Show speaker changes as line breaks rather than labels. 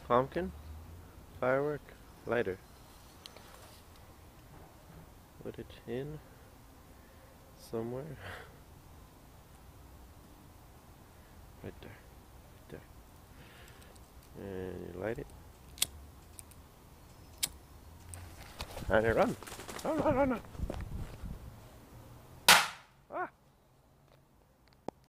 Pumpkin? Firework? Lighter. Put it in somewhere. Right there. Right there. And you light it. And you run. Run, run, run, run.